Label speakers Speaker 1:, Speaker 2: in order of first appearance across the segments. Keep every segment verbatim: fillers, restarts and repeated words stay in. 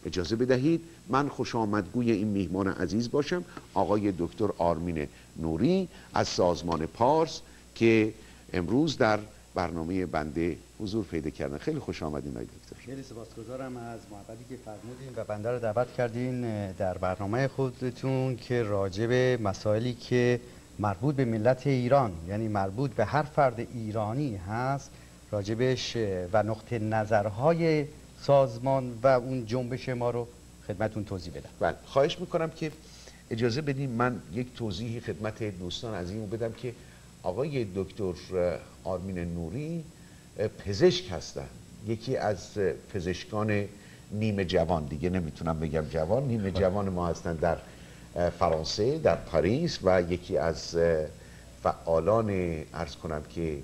Speaker 1: اجازه بدهید من خوش آمدگوی این میهمان عزیز باشم، آقای دکتر آرمین نوری از سازمان پارس که امروز در برنامه بنده حضور پیدا کردن. خیلی خوش آمدین آقای دکتر.
Speaker 2: خیلی سپاسگزارم از محبتی که فرمودین و بنده رو دعوت کردین در برنامه خودتون که راجع به مسائلی که مربوط به ملت ایران، یعنی مربوط به هر فرد ایرانی هست، راجبش و نقطه نظرهای سازمان و اون جنبش ما رو خدمتون توضیح بدم.
Speaker 1: بله، خواهش میکنم که اجازه بدیم من یک توضیحی خدمت دوستان عزیزمون بدم که آقای دکتر آرمین نوری پزشک هستن، یکی از پزشکان نیمه جوان، دیگه نمیتونم بگم جوان، نیمه جوان ما هستن در فرانسه، در پاریس، و یکی از فعالان عرض کنم که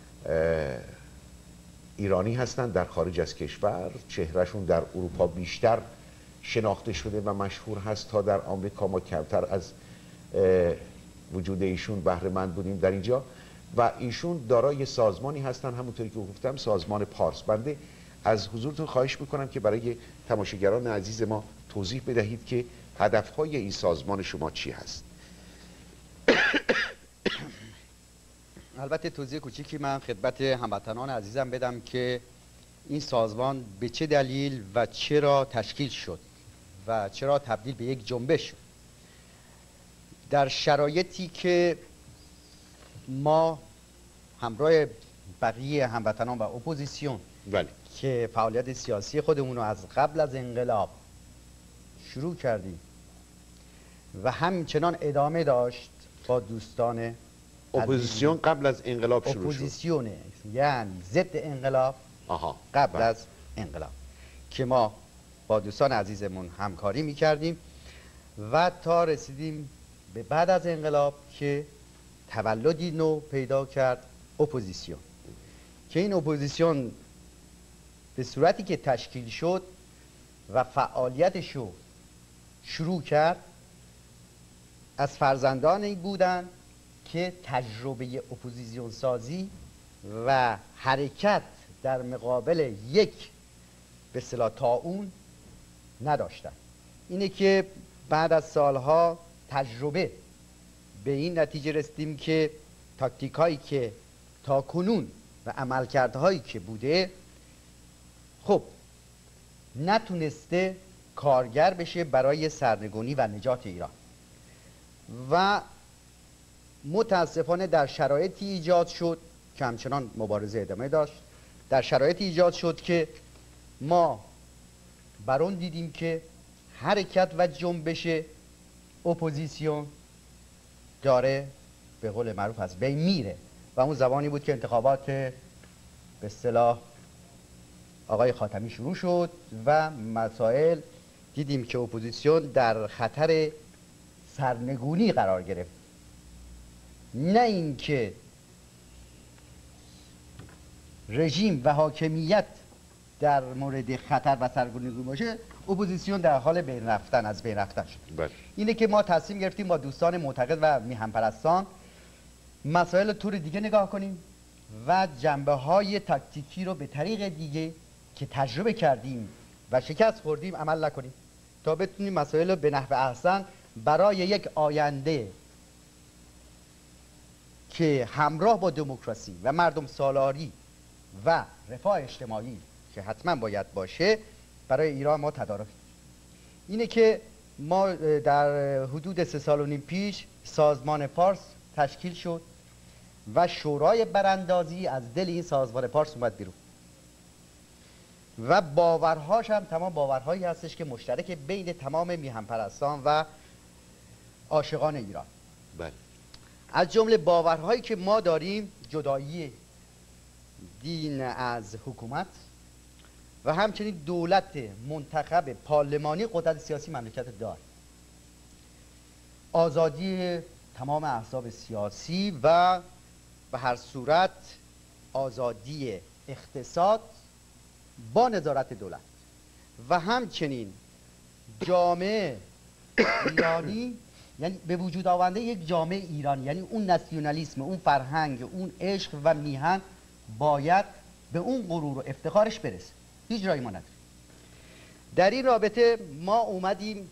Speaker 1: ایرانی هستند در خارج از کشور. چهرهشون در اروپا بیشتر شناخته شده و مشهور هست تا در آمریکا. ما کمتر از وجود ایشون بهره مند بودیم در اینجا و ایشون دارای سازمانی هستن، همونطوری که گفتم سازمان پارس. بنده از حضورتون خواهش میکنم که برای تماشاگران عزیز ما توضیح بدهید که هدفهای این سازمان شما چی هست.
Speaker 2: البته توضیح کوچیکی من خدمت هموطنان عزیزم بدم که این سازمان به چه دلیل و چرا تشکیل شد و چرا تبدیل به یک جنبش شد. در شرایطی که ما همراه بقیه هموطنان و اپوزیسیون
Speaker 1: بله.
Speaker 2: که فعالیت سیاسی خودمون رو از قبل از انقلاب شروع کردیم و همچنان ادامه داشت با دوستان
Speaker 1: اپوزیسیون قبل از انقلاب شروع شد.
Speaker 2: اپوزیسیون یعنی ضد انقلاب
Speaker 1: آها.
Speaker 2: قبل
Speaker 1: بله.
Speaker 2: از انقلاب که ما با دوستان عزیزمون همکاری میکردیم و تا رسیدیم به بعد از انقلاب که تولدی نو پیدا کرد اپوزیسیون، که این اپوزیسیون به صورتی که تشکیل شد و فعالیتش رو شروع کرد از فرزندانی بودند که تجربه اپوزیسیون سازی و حرکت در مقابل یک به اصطلاح طاعون نداشتند. اینه که بعد از سالها تجربه به این نتیجه رسیدیم که تاکتیک هایی که تا کنون و عملکردهایی که بوده خب نتونسته کارگر بشه برای سرنگونی و نجات ایران و متاسفانه در شرایطی ایجاد شد که همچنان مبارزه ادامه داشت. در شرایطی ایجاد شد که ما برون دیدیم که حرکت و جنبش اپوزیسیون داره به قول معروف از بین میره و اون زمانی بود که انتخابات به اصطلاح آقای خاتمی شروع شد و مسائل دیدیم که اپوزیسیون در خطر سرنگونی قرار گرفت. نه اینکه رژیم و حاکمیت در مورد خطر و سرنگونی باشه، اپوزیسیون در حال بین رفتن از بین رفتن شد.
Speaker 1: بله.
Speaker 2: اینه که ما تصمیم گرفتیم با دوستان معتقد و میهن پرستان مسائل طور دیگه نگاه کنیم و جنبه های تاکتیکی رو به طریق دیگه که تجربه کردیم و شکست خوردیم عمل نکنیم تا بتونیم مسائل رو به نحو احسن برای یک آینده که همراه با دموکراسی و مردم سالاری و رفاه اجتماعی که حتما باید باشه برای ایران ما تدارک. اینه که ما در حدود سه سال و نیم پیش سازمان پارس تشکیل شد و شورای براندازی از دل این سازمان پارس اومد بیرون و باورهاش هم تمام باورهایی هستش که مشترک بین تمام میهن پرستان و عاشقان ایران.
Speaker 1: بله.
Speaker 2: از جمله باورهایی که ما داریم جدایی دین از حکومت و همچنین دولت منتخب پارلمانی قدرت سیاسی مملکت دار، آزادی تمام احزاب سیاسی و به هر صورت آزادی اقتصاد با نظارت دولت و همچنین جامعه ایرانی، یعنی به وجود آورده یک جامعه ایرانی، یعنی اون ناسیونالیسم، اون فرهنگ، اون عشق و میهن باید به اون غرور و افتخارش برسه. هیچ جایی ما نداره. در این رابطه ما اومدیم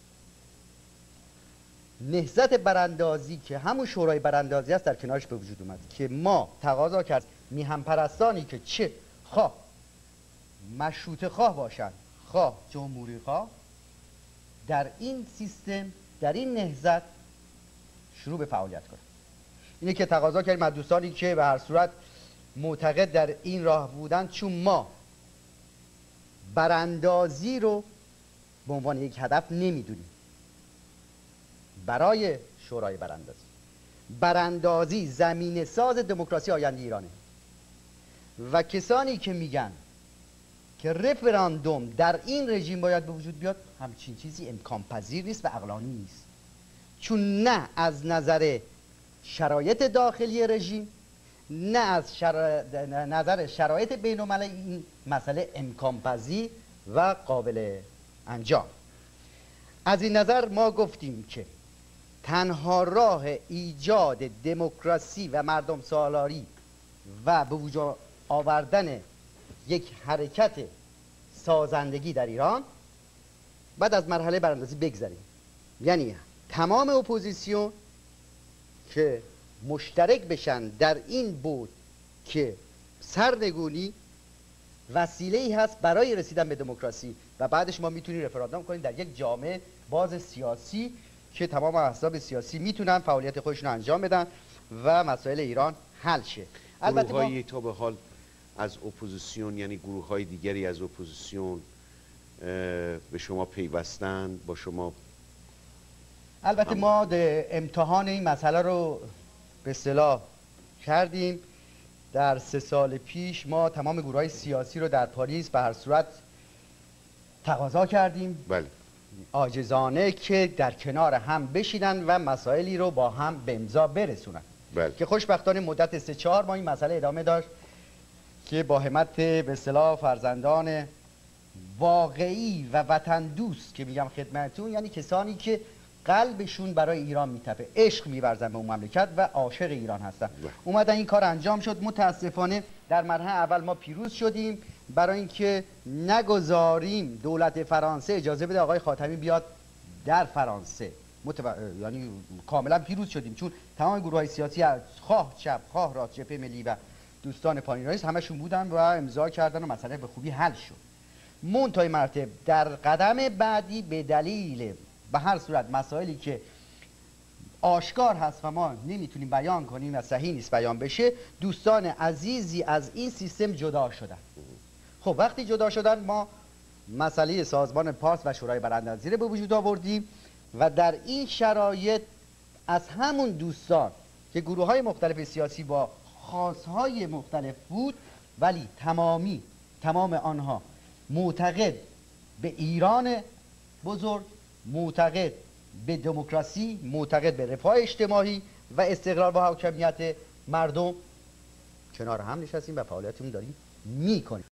Speaker 2: نهضت براندازی که همون شورای براندازی است در کنارش به وجود اومد که ما تقاضا کرد میهن پرستانی که چه خواه مشروطه خواه باشند خواه جمهوری خواه در این سیستم در این نهضت شروع به فعالیت کنند. اینه که تقاضا کردیم از دوستانی که به هر صورت معتقد در این راه بودن، چون ما براندازی رو به عنوان یک هدف نمیدونیم برای شورای براندازی. براندازی زمینه ساز دموکراسی آینده ایرانه و کسانی که میگن که رفراندوم در این رژیم باید به وجود بیاد، همچین چیزی امکان پذیر نیست و عقلانی نیست، چون نه از نظر شرایط داخلی رژیم نه از شرا... نظر شرایط بین المللی این مسئله امکان پذیر و قابل انجام. از این نظر ما گفتیم که تنها راه ایجاد دموکراسی و مردم سالاری و به وجود آوردن یک حرکت سازندگی در ایران بعد از مرحله براندازی بگذریم، یعنی تمام اپوزیسیون که مشترک بشن در این بود که سرنگونی وسیله ای هست برای رسیدن به دموکراسی و بعدش ما میتونیم رفراندوم کنیم در یک جامعه باز سیاسی که تمام احزاب سیاسی میتونن فعالیت خودشون رو انجام بدن و مسائل ایران حل شه.
Speaker 1: البته گروه‌های تا به حال از اپوزیسیون، یعنی گروه های دیگری از اپوزیسیون به شما پیوستن، با شما؟
Speaker 2: البته ما امتحان این مسئله رو به اصطلاح کردیم. در سه سال پیش ما تمام گروه های سیاسی رو در پاریس به هر صورت تقاضا کردیم،
Speaker 1: بله،
Speaker 2: عاجزانه، که در کنار هم بشینن و مسائلی رو با هم به امضا برسونن.
Speaker 1: بله.
Speaker 2: که خوشبختانه مدت سه چهار ماه این مسئله ادامه داشت که با همت به اصطلاح فرزندان واقعی و وطن دوست که میگم خدمتتون، یعنی کسانی که قلبشون برای ایران میتپه، عشق میورزن به اون مملکت و عاشق ایران هستن، اومدن این کار انجام شد. متاسفانه در مرحله اول ما پیروز شدیم برای اینکه نگذاریم دولت فرانسه اجازه بده آقای خاتمی بیاد در فرانسه. متو... یعنی کاملا پیروز شدیم، چون تمام گروه های سیاسی خواه چپ خواه راست، جبهه ملی و دوستان پایین رئیس همشون بودن و امضا کردن و مسئله به خوبی حل شد. منتهای مرتب در قدم بعدی به دلیل به هر صورت مسائلی که آشکار هست و ما نمیتونیم بیان کنیم و صحیح نیست بیان بشه، دوستان عزیزی از این سیستم جدا شدن. خب وقتی جدا شدن ما مسئله سازمان پارس و شورای براندازی رو به وجود آوردیم و در این شرایط از همون دوستان که گروه های مختلف سیاسی با خواستهای مختلف بود، ولی تمامی تمام آنها معتقد به ایران بزرگ، معتقد به دموکراسی، معتقد به رفاه اجتماعی و استقلال و حاکمیت مردم، کنار هم نشستیم و فعالیتمون داریم میکنیم.